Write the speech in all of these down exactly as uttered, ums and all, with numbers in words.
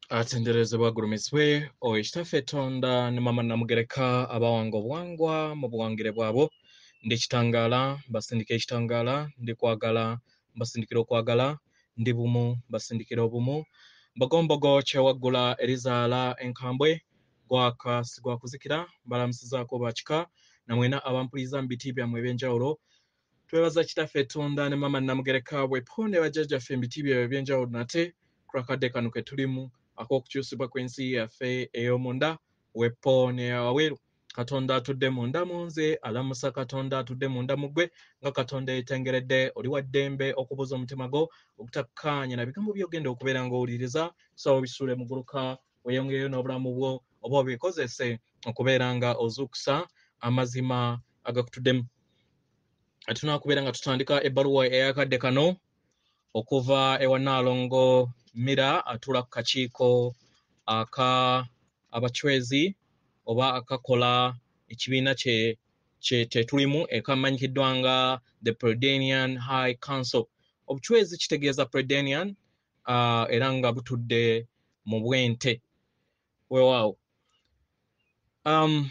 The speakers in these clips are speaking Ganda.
atenderezebwa gulumiswe oekitaffe Tonda ne mama namugereka abawanga obuwangwa mu buwangire bwabo ndi kitangaala mbasindika ekitangaala ndi kwagala mbasindikira okwagala ndi bumu mbasindikira obumu mbagombogo kyewaggula erizaala enkambwe gwaka sigwakuzikira mbalamusizaako bakika namwena abampuliza mu biti byammwe ebyenjawulo twebaza kitaffe Tonda ne mama namugereka bweponde bajjajjaffe mu biti byabwe ebyenjawulo nate kurakadde kano ke tulimu ak'okukyusibwa kw'ensi yaffe ey'omunda wepo ne awaweru Katonda atudde munda mu nze alamusa Katonda atudde munda mu ggwe nga Katonda yeetengeredde oli wa ddembe okubuza omutima gwo obutakkaanya na bigambo by'ogenda okubeera ng'owuliriza so bisuule mu gguluka weeyongereyo n'obulamu bwo oba obikozese okubeera nga ozuukusa amazima agakutuddemu. Tunaakubeera nga tutandika ebbaluwa ey'akadde kano okuva ewa Nalongo Mira atula ku kakiiko aka abachwezi oba akakola ekibiina kye kye tetulimu ekamanyikiddwa nga the Predanian High Council. Obuchwezi kitegeeza Predanian uh, era nga butudde mu bwente weewaawo. Um,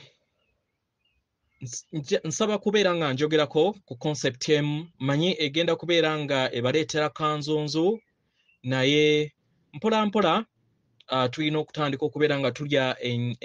nsaba kubeera nga njogerako ku concept emu manyi egenda kubeera nga ebaleetera kanzunzu naye mpola mpola uh, tulina okutandika okubeera nga tulya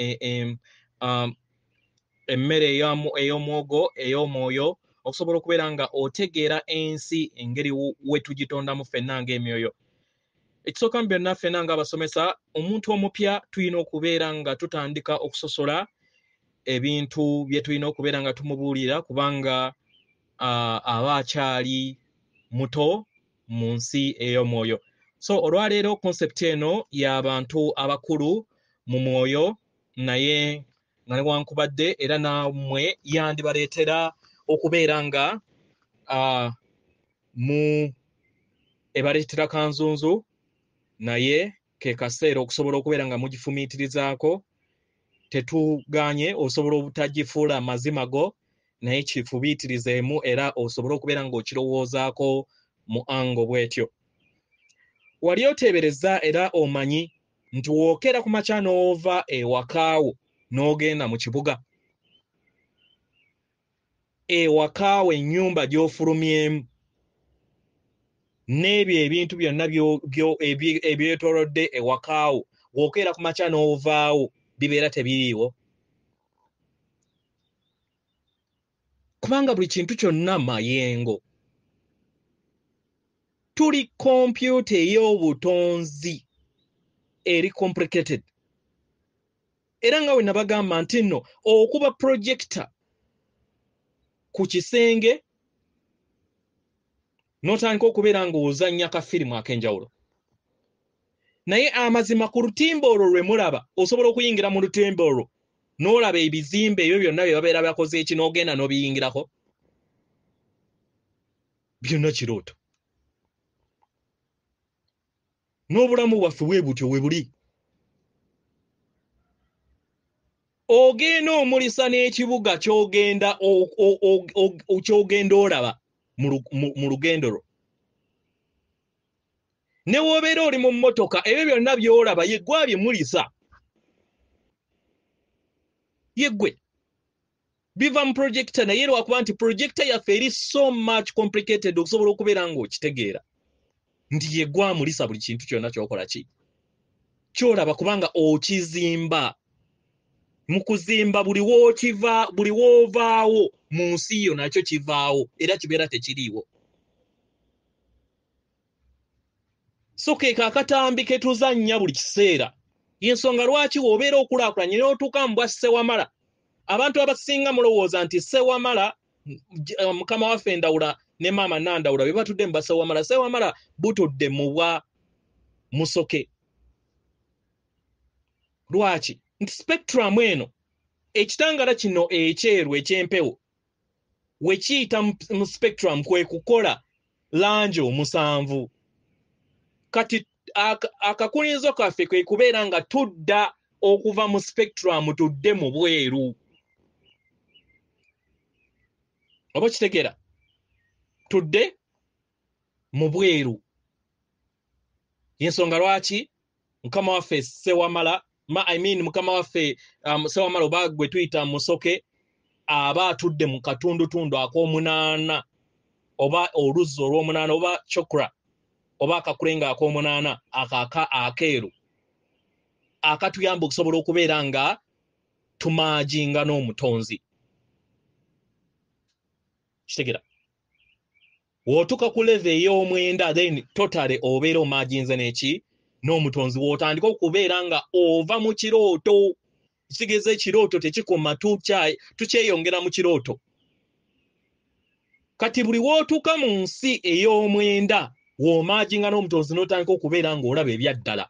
emmere ey'omwogo ey'omwoyo okusobola okubeera nga otegeera ensi engeri we tugitondamu ffenna ng'emyoyo. Ekisooka mu byonna ffenna ng'abasomesa omuntu omupya tulina okubeera nga tutandika okusosola ebintu bye tulina okubeera nga tumubuulira kubanga uh, aba akyali muto mu nsi ey'omwoyo. So olwaleero concept eno y'abantu abakulu mu mwoyo naye nga newankubadde era nammwe yandibaleetera okubeera nga uh, mu ebaleetera kanzunzu naye ke kaseera okusobola okubeera nga mugifumiitirizaako tetuganye osobola obutagifuula amazima go naye kifubiitirizeemu era osobola okubeera ng'okirowoozaako mu ango bw'etyo. Wali oteebereza era omanyi nti wookera ku makya n'ova ewakaawo n'ogenda mu kibuga ewakaawo ennyumba gy'ofulumyemu n'ebyo ebintu byonna ebyetoolodde ewakaawo wookera ku makya n'ovaawo bibeera tebiriiwo kubanga buli kintu kyonna mayengo. Tuli kompyuta ey'obutonzi eri complicated era nga we nabagamba nti nno okuba projector ku kisenge n'otandika okubeera ng'ozannya kafirimu ak'enjawulo naye amazima ku lutimba olwo lwe mulaba osobola okuyingira mu lutimba olwo n'olaba ebizimbe ebyo byonna bye babeera bakoze eki n'ogenda n'obiyingirako byonna kirooto. N'obulamu bwaffe bwe butyo we buli. Ogenda omulisa n'ekibuga ky'ogenda ky'ogenda olaba mu lugendo lwo. Ne w'obeera oli mu mmotoka ebyo byonna by'olaba yeggwe abyemulisa. Yeggwe. Biva mu projector naye lwakuba nti projector yaffe eri so much complicated okusobola okubeera ng'okitegeera. Nti yeggwe amulisa buli kintu kyonna ky'okola ki ky'olaba kubanga okizimba mu kuzimba buli w'okiva buli w'ovaawo mu nsi yo nakyo kivaawo era kibeera tekiriiwo. So ke kaakatambi ke tuzannya buli kiseera y'ensonga lwaki w'obeera okulaakulanye n'otuuka mu bwa Ssewamala. Abantu abasinga mulowooza nti Ssewamala mukama waffe Ndawula ne mama Nandawula be batudde mu Ssewamala. Ssewamala butudde mu bwa Musoke. Lwaki? Nti spectrum eno ekitangala kino ekyeru eky'empewo we kiyita mu spectrum kwe kukola langi omusanvu. Kati akakulinzo kaffe kwe kubeera nga tudda okuva mu spectrum tudde mu bweru. Oba kitegeera? Tudde mu bweru. Y'ensonga lwaki mukama waffe Sewamala ma I mean mukama waffe um, Sewamala oba gwe tuyita Musoke aba atudde mu katundu tundu ak'omunaana oba oluzzo olw'omunaana oba chokra oba akakulenga ak'omunaana akaka akeeru akatuyamba okusobola okubeera nga tumaajinga n'omutonzi. Kitegera wotuka ku level ey'omwenda then totally obeera omaajinze n'eki n'omutonzi wotandika okubeera nga ova mu kirooto. Kigeze ekirooto tekikoma tukyeyongera mu kirooto. Kati buli wootuka mu nsi ey'omwenda w'omaajinga n'omutonzi n'otandika okubeera nga olaba ebyaddala.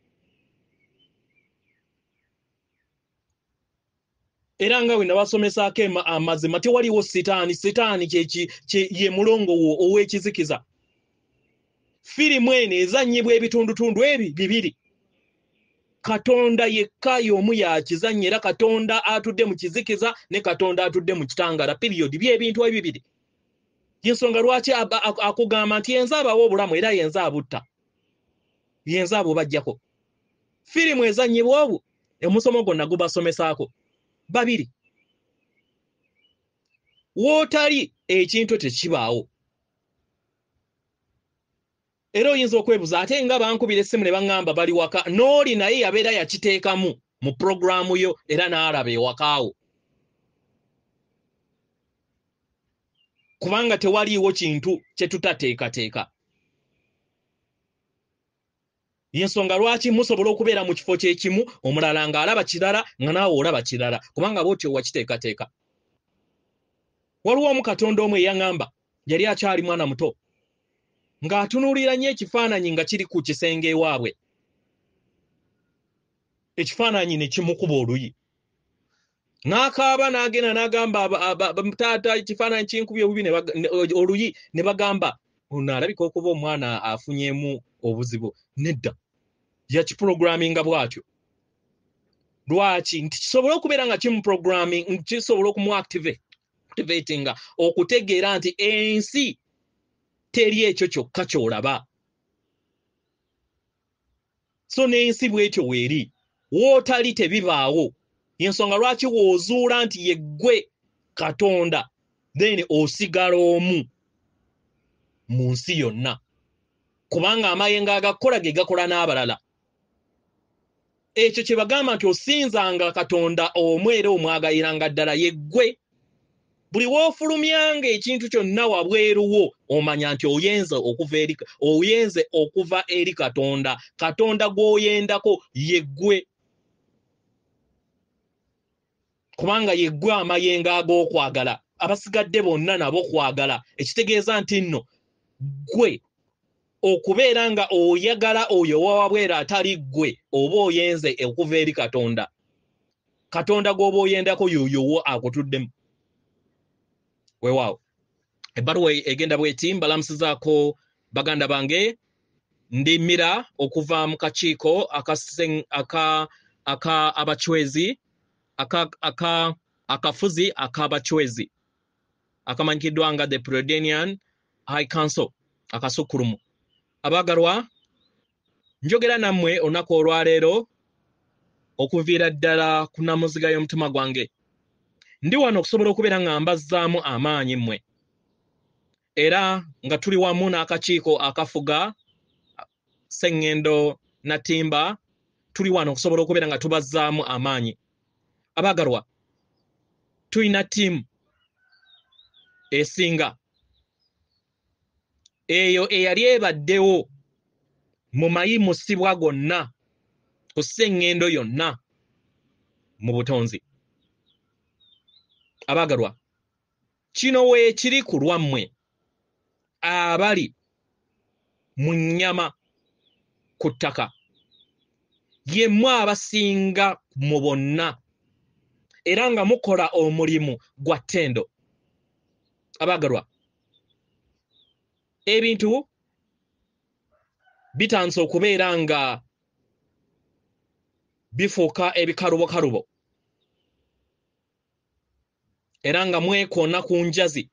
Era nga we nabasomesaako amazima tewaliwo sitaani. Sitaani kye ye mulongo wo ow'ekizikiza. Firimu eno ezannyibwa ebitundutundu ebi bibiri. Katonda yekka y'omu yakizannya era Katonda atudde mu kizikiza ne Katonda atudde mu kitangala. Period by'ebintu ebibiri. Yensonga lwaki akugamba nti yenza abawo obulamu era yenza abutta. Yenza abo bajjako. Firimu ezannyibwa obu emusomo gonna gubasomesaako. Babiri. Wootali ekintu tekibaawo. Era oyinza okwebuza ate nga bankubira essimu ne baŋŋamba bali waka n'oli naye yabeera yakiteekamu mu programu yo era n'alaba ewakaawo. Kubanga tewaliiwo kintu kye tutateekateeka. Yensonga lwaki musobola okubeera mu kifo kyekimu omulala ng'alaba kirala nga naawe olaba kirala kubanga bw'otyo wakiteekateeka. Waliwo omu Katonda omu eyaŋŋamba yali akyali mwana muto ng'atunuulira nnyo ekifaananyi nga kiri ku kisenge ewaabwe. Ekifaananyi ne kimukuba oluyi. N'akaaba n'agenda n'agamba taata ekifaananyi kinkubye obubi oluyi ne bagamba ono alabika okuba omwana afunyemu obuzibu. Nedda. Yakiprogramminga bw'atyo. Lwaki? Nti kisobola okubeera nga kimuprogramming kisobola okumuactivatinga okutegeera nti ensi teri ekyo kyokka ky'olaba. So n'ensi bw'etyo weeri. Wootali tebibaawo. Yensonga lwaki woozuula nti yeggwe Katonda then osigala omu mu nsi yonna. Kubanga amayengo agakola ge gakola n'abalala. Ekyo kye bagamba nti osinzanga Katonda omu era omwagayiranga ddala yeggwe. Buli woofulumyanga ekintu kyonna wabweruwo omanya nti oyenze okuva eri oyenze okuva eri Katonda. Katonda gw'oyendako yeggwe. Kubanga yeggwe amayengo ag'okwagala. Abasigadde bonna nabo kwagala. Ekitegeeza nti nno ggwe okubeera nga oyagala oyo wawabwera atali ggwe oba oyenze okuva eri Katonda. Katonda gw'oba oyendako yoyowo akutuddemu. Weewaawo. Ebbaluwa egenda bw'eti mbalamusizaako baganda bange ndi Mira okuva mu kakiiko aka aka abachwezi aka aka akafuzi akabachwezi akamanyikiddwa nga the Prodenian High Council akasukulumu. Abagalwa njogera nammwe olunaku olwaleero okuviira ddala ku nnamuziga y'omutima gwange. Ndi wano okusobola okubeera nga mbazzaamu amaanyi mmwe era nga tuli wamu n'akakiiko akafuga Sseŋŋendo Natimba tuli wano okusobola okubeera nga tubazzaamu amaanyi. Abagalwa tulina ttiimu esinga eyo eyali ebaddewo mu mayimusibwa gonna ku Sseŋŋendo yonna mu butonzi. Abagalwa kino weekiri ku lwammwe abali mu nnyama ku ttaka. Yemwe abasinga mu bonna era nga mukola omulimu gwa ttendo. Abagalwa ebintu bitandise okubeera nga bifuuka ebikalubokalubo era nga mwekoona ku njazi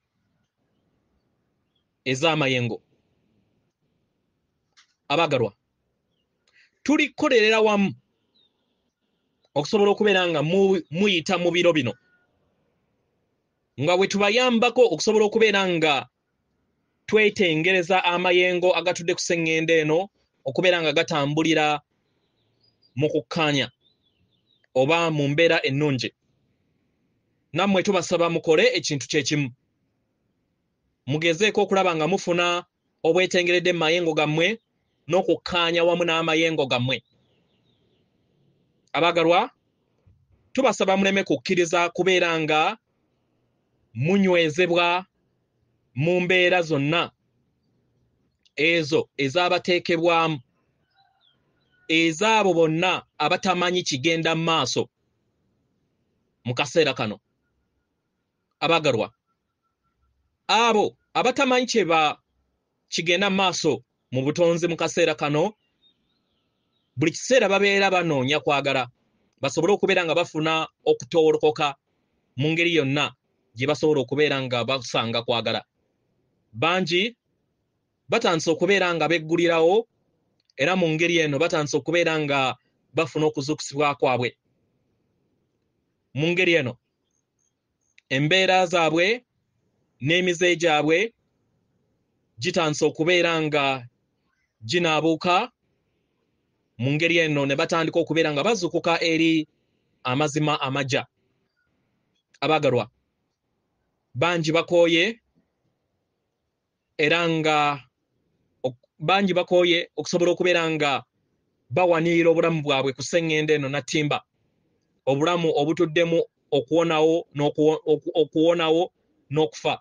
ez'amayengo. Abagalwa tulikolera wamu okusobola okubeera nga muyita mu biro bino nga bwe tubayambako okusobola okubeera nga twetengereza amayengo agatudde ku sseŋŋendo eno okubeera nga gatambulira mu kukkaanya oba mu mbeera ennungi. Nammwe tubasaba mukole ekintu kyekimu, mugezeeko okulaba nga mufuna obwetengeredde mu mayengo gammwe n'okukkaanya wamu n'amayengo gammwe. Abagalwa, tubasaba muleme kukkiriza kubeera nga munywezebwa mu mbeera zonna ezo ez'abateekebwamu ez'abo bonna abatamanyi kigenda mu maaso mu kaseera kano. Abagalwa, abo abatamanyi kyeba kigenda mu maaso mu butonzi mu kaseera kano, buli kiseera babeera banoonya kwagala basobole okubeera nga bafuna okutoolokoka mu ngeri yonna gye basobola okubeera nga basanga kwagala. Bangi batandise okubeera nga beggulirawo, era mu ngeri eno batandise okubeera nga bafuna okuzuukusibwa kwabwe. Mu ngeri eno embeera zaabwe n'emize gyabwe gitandise okubeera nga ginaabuuka, mu ngeri eno ne batandika okubeera nga bazuukuka eri amazima amagya. Abagalwa, bangi bakooye era nga bangi bakooye okusobola okubeera nga bawanirira obulamu bwabwe ku sseŋŋendo eno nattimba, obulamu obutuddemu okuwonawo n'okuwonawo n'okufa.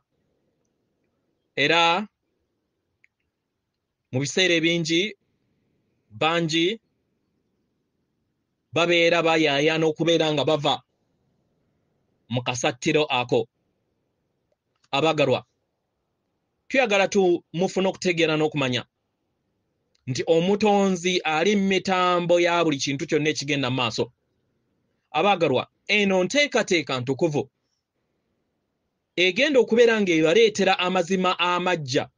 Era mu biseera ebingi bangi babeera bayaayana okubeera nga bava mu kasattiro ako. Abagalwa, tuyagala tumufuna okutegeera n'okumanya nti omutonzi ali mu mitambo ya buli kintu kyonna ekigenda mu maaso. Abagalwa, eno nteekateeka ntukuvu egenda okubeera nga ebaleetera amazima amagya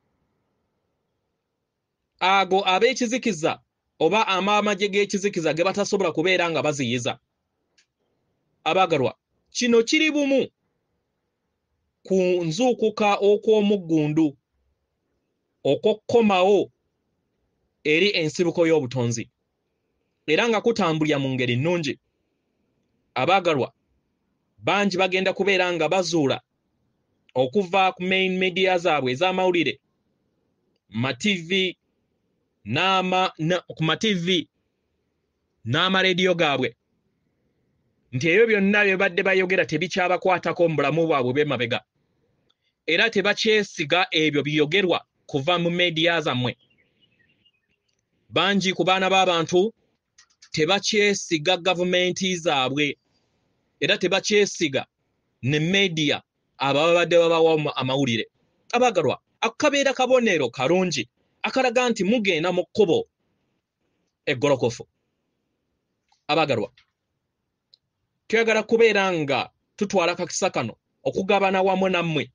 ago ab'ekizikiza oba amaamagye g'ekizikiza ge batasobola kubeera nga baziyiza. Abagalwa, kino kiri bumu ku nzuukuka okw'omuggundu okukkomawo eri ensibuko y'obutonzi, era nga kutambulira mu ngeri nnungi. Abagalwa, bangi bagenda kubeera nga bazuula okuva ku main media zaabwe ez'amawulire, mativi n'ama na, ku mativi n'amarediyo gaabwe, nti ebyo byonna bye badde bayogera tebikyabakwatako mu bulamu bwabwe bw'emabega, era tebakyesiga ebyo biyogerwa kuva mu media zammwe. Bangi ku baana b'abantu tebakyesiga gavumenti zaabwe, era tebakyesiga ne media ababa badde babawa amawulire. Abagalwa, akabeera kabonero kalungi akalaga nti mugenda mu kkubo eggolokofu. Abagalwa, tuyagala kubeera nga tutwala kakisa kano okugabana wamu nammwe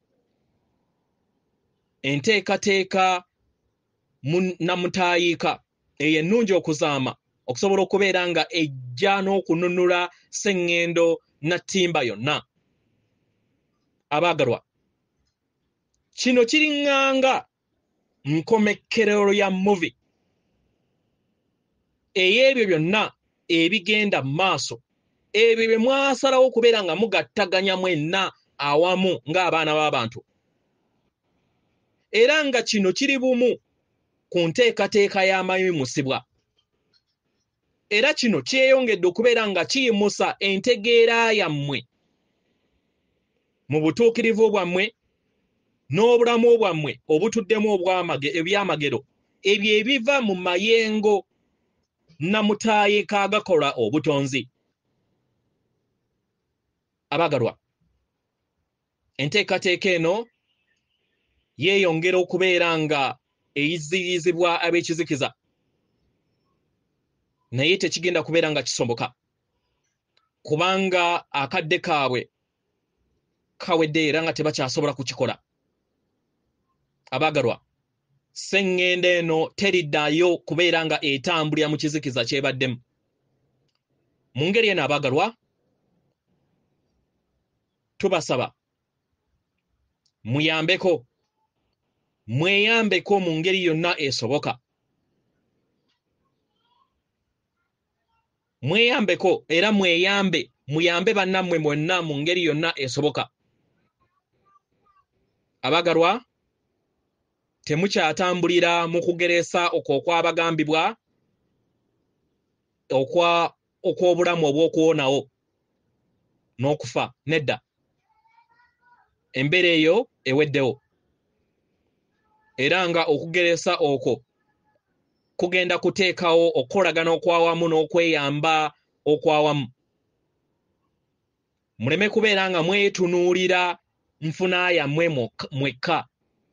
enteekateeka namutaayiika eyo ennungi okuzaama okusobola okubeera nga ejja n'okununula sseŋŋendo nattimba yonna. Abagalwa, kino kiriŋŋanga nkomekkerero ya muvi ey'ebyo byonna ebigenda mu maaso, ebyo bye mwasalawo okubeera nga mugattaganya mwenna awamu ng'abaana b'abantu, era nga kino kiri bumu ku nteekateeka y'amayimusibwa, era kino kyeyongedde okubeera nga kiyimusa entegeera yammwe mu butuukirivu bwammwe n'obulamu bwammwe obutuddemu ebyamagero ebyo ebiva mu mayengo namutaayiika agakola obutonzi. Abagalwa, enteekateeka eno yeeyongera okubeera nga eyiziyizibwa ab'ekizikiza, naye tekigenda kubeera nga kisoboka kubanga akadde kaabwe kawedde era nga tebakyasobola kukikola. Abagalwa, sengende eno teriddayo kubeera nga etambulira mu kizikiza kyebaddemu. Mu ngeri eno abagalwa, tubasaba muyambeko, mweyambeko mu ngeri yonna esoboka. Mweyambeko era mweyambe, muyambe bannammwe mwenna mu ngeri yonna esoboka. Abagalwa, temukyatambulira mu kugeresa okwo okwabagambibwa okwa okw'obulamu obw'okuwonawo n'okufa. Nedda, embeera eyo eweddewo, era nga okugeresa okwo kugenda kuteekawo okukolagana okwawamu n'okweyamba okwawamu. Muleme kubeera nga mwetunuulira nfuna yammwe mwekka.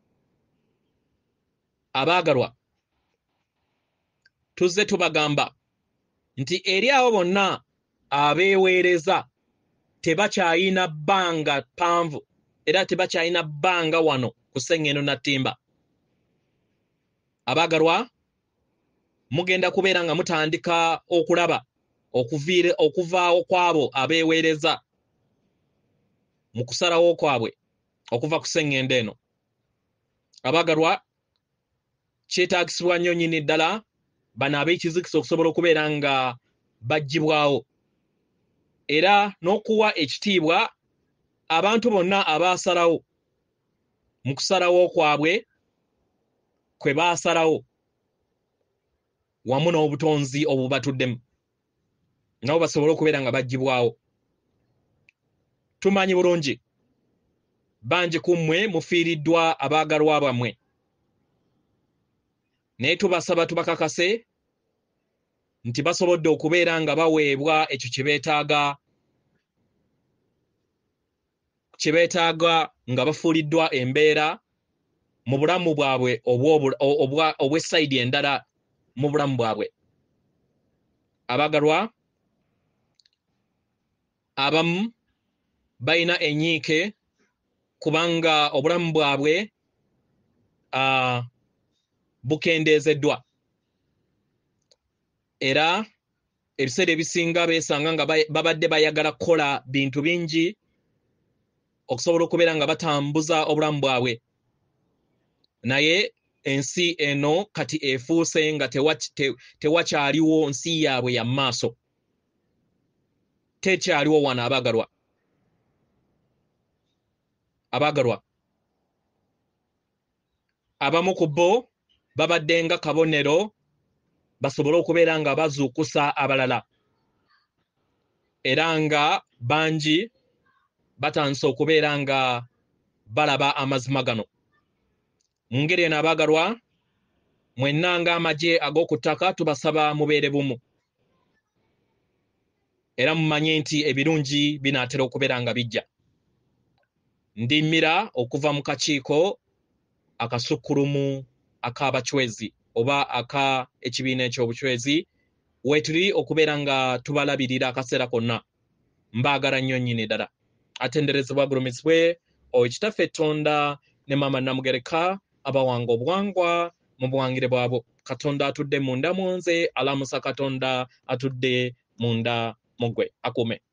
Abaagalwa, tuzze tubagamba nti eri abo bonna abeeweereza tebakyayina bbanga ppanvu era tebakyayina bbanga wano ku Sengendo Nattimba. Abaagalwa, mugenda kubeera nga mutandika okulaba okuviire okuvaawo kwabo abeeweereza mu kusalawo kwabwe okuva ku Sengendo eno. Abaagalwa, kyetaagisibwa nnyo nnyini ddala bano ab'ekizikisa okusobola okubeera nga baggyibwawo era n'okuwa ekitiibwa abantu bonna abaasalawo mu kusalawo kwabwe kwe baasalawo wamu n'obutonzi obubatuddemu nabo basobole okubeera nga baggyibwawo. Tumanyi bulungi bangi ku mmwe mufiiriddwa abaagalwa bammwe, naye tubasaba tubakakase nti basobodde okubeera nga baweebwa ekyo kye beetaaga kye beetaaga nga bafuuliddwa embeera mu bulamu bwabwe obw'essayidi endala mu bulamu bwabwe. Abaagalwa, abamu balina enyiike kubanga obulamu bwabwe uh, bukendeezeddwa era ebiseera ebisinga beesanga nga babadde bayagala kukola bintu bingi okusobola okubeera nga batambuza obulamu bwabwe, naye ensi eno kati efuuse nga tewakyaliwo nsi yaabwe ya maaso, tekyaliwo wano. Abaagalwa, abaagalwa, abamu ku bo babadde nga kabonero basobole okubeera nga bazuukusa abalala era nga bangi batandise okubeera nga balaba amazima gano. Mu ngeri eno abaagalwa, mwenna ng'amagye ag'oku ttaka tubasaba mubeere bumu era mumanye nti ebirungi binaatera okubeera nga bijja. Ndi Mira okuva mu kakiiko akasukkulumu ak'abachwezi oba aka ekibiina ekyobuchwezi wetuli okubeera nga tubalabirira akaseera konna. Mbaagala nnyo nnyini ddala. Atenderezebwa agulumizibwe Oweekitaffe Katonda ne Maama Namugereka abawanga obuwangwa mu buwangire bwabo. Katonda atudde munda mu nze, alamusa Katonda atudde munda mu ggwe. Akuume.